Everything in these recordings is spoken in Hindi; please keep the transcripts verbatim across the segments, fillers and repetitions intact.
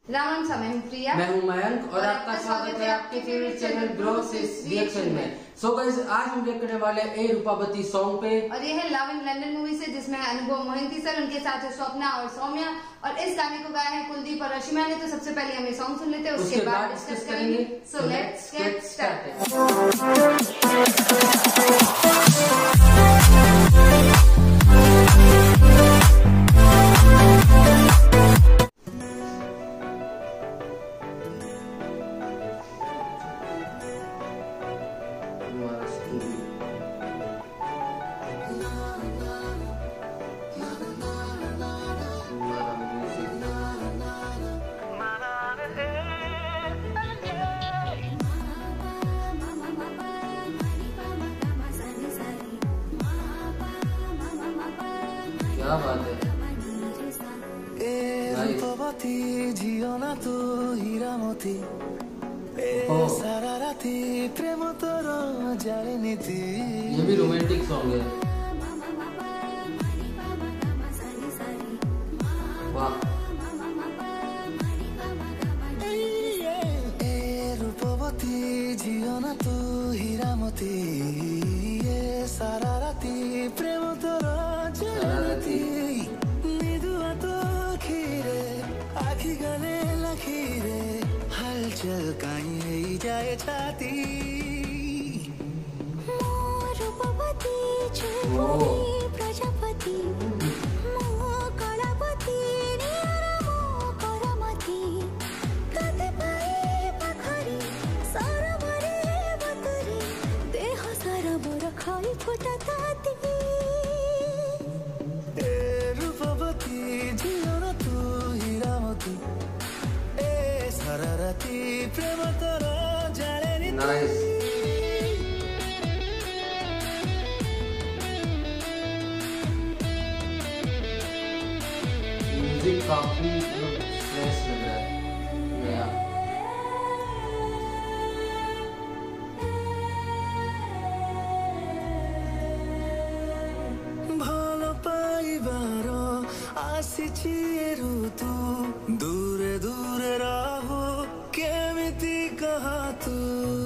राम सा मैं हूँ प्रिया, मैं हूँ मयंक और, और आपका स्वागत है आपके फेवरेट चैनल ब्रोस रिएक्शन में। सो गाइस, आज हम रिएक्ट करने वाले हैं ए रूपावती सॉन्ग पे, और ये है लव इन लंदन मूवी से, जिसमें है अनुभव मोहिंती सर, उनके साथ है स्वप्ना और सौम्या, और इस गाने को गाया है कुलदीप और रशिमा ने। तो सबसे पहले हमें सॉन्ग सुन लेते हैं, उसके, उसके बाद डिस्कस करेंगे। So let's get started. क्या बात है, जियो ना तो हीरा मोती सारा राती प्रेम तोर जाने नीति। ये भी रोमांटिक सॉन्ग है। वाह, ए रूपवती जियो ना तो हीरा मोती सारा राती प्रेम तोर जाने निदुआ तो खीरे आखी गले लखीरे हलचल काई जाए छाती। रूपवती प्रजापति कलापति करमती कते पाए पाखरी सरबरे बतरी देह सरबर खाई फुटताती। रूपवती जियो ना तू हीरामती ए सारा राती प्रेम तोर जाने नीति। नाइस। म्यूजिक काफी फ्रेश लग रहा है, नया। भल पाइबार आसिछि ऋतु दूरे दूरे रहो केमिति कह तू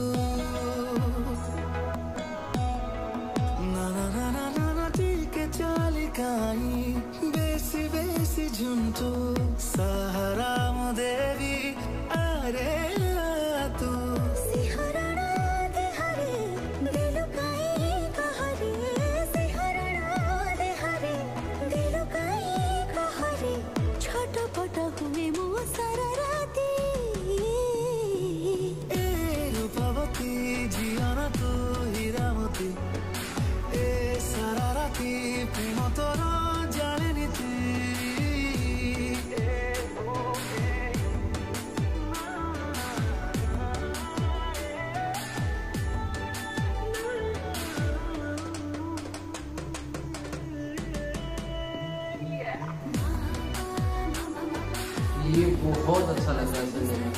ना ना ना ना ना ना टिके चाली काई बेसी बेसी झुंटू सहारा मो देवी अरे तू सिहरण देहरे दिल काई कहरे सिहरण देहरे दिल काई कहरे छटपट हुए मो सारा राती। ए रूपवती जियो ना तू हीरामती ए सारा राती प्रेम तोर जाने नीति। ये बहुत अच्छा लग रहा है सुनने में।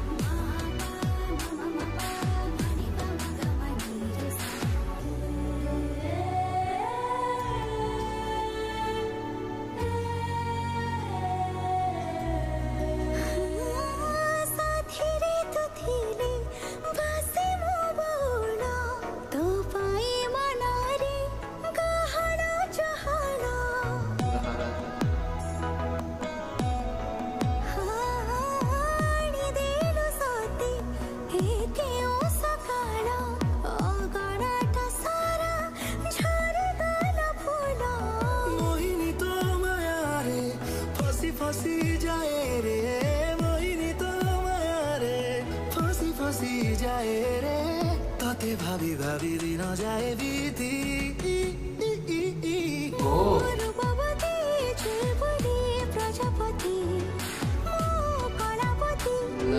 फसी जाए रे मोहिनी तो माया रे फसी फसी जाए रे तते भाभी भाभी दिन जाए बीती। रूपवती प्रजापति कलापति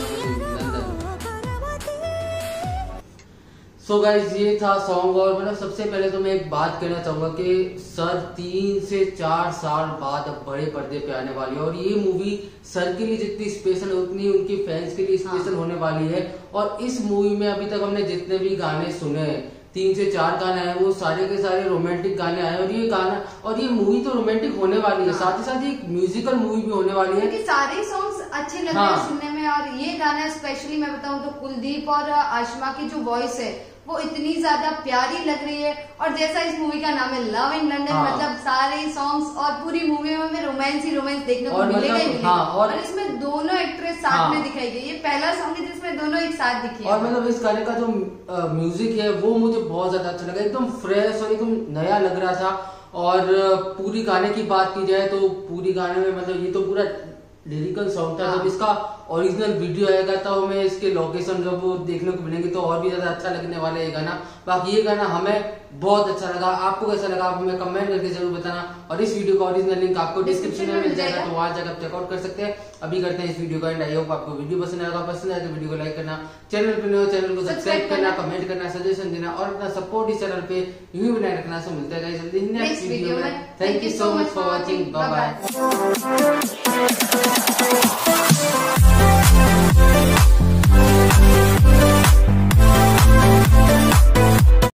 सो गाइस, ये था सॉन्ग। और मतलब सबसे पहले तो मैं एक बात कहना चाहूंगा कि सर तीन से चार साल बाद अब बड़े पर्दे पे आने वाली है, और ये मूवी सर के लिए जितनी स्पेशल है उतनी उनकी फैंस के लिए स्पेशल हाँ। होने वाली है। और इस मूवी में अभी तक हमने जितने भी गाने सुने, तीन से चार गाने आए, वो सारे के सारे रोमांटिक गाने आए, और ये गाना और ये मूवी तो रोमांटिक होने वाली है, साथ ही साथ एक म्यूजिकल मूवी भी होने वाली है। सारे सॉन्ग्स अच्छे लग रहे हाँ। हैं सुनने में। और ये गाना स्पेशली मैं बताऊं तो कुलदीप और आशिमा की जो वॉइस है वो इतनी ज्यादा प्यारी लग रही है। और जैसा इस मूवी का नाम है लव इन लंदन, हाँ। मतलब सारे सॉन्ग्स और पूरी मूवी में हमें रोमांस ही रोमांस देखने को मिलेगा ही मिलेगा। हाँ, और, और इसमें दोनों एक्ट्रेस साथ हाँ। में दिखाई गई। ये पहला सॉन्ग है जिसमें दोनों एक साथ दिखी और मतलब इस गाने का जो म्यूजिक है वो मुझे बहुत ज्यादा अच्छा लगा, एकदम फ्रेश और एकदम नया लग रहा था। और पूरी गाने की बात की जाए तो पूरी गाने में मतलब ये तो पूरा लिरिकल सॉन्ग था। हाँ। जब इसका ओरिजिनल वीडियो आएगा तो हमें इसके लोकेशन जब वो देखने को मिलेंगे तो और भी ज्यादा अच्छा लगने वाला है ये गाना। बाकी ये गाना हमें बहुत अच्छा लगा। आपको कैसा लगा आप हमें कमेंट करके जरूर बताना। और इस वीडियो का ओरिजिनल लिंक आपको डिस्क्रिप्शन में मिल जाएगा, तो वहां जाकर आप चेकआउट कर सकते हैं। अभी करते हैं इस वीडियो का एंड। आई होप आपको वीडियो पसंद आएगा। पसंद आए तो वीडियो को लाइक करना, चैनल पर नए हो चैनल को सब्सक्राइब करना, कमेंट करना, सजेशन देना और अपना सपोर्ट इस चैनल पे यूं ही बनाए रखना। सो मिलते हैं जल्दी नेक्स्ट वीडियो में। Thank you so much for watching. Bye bye.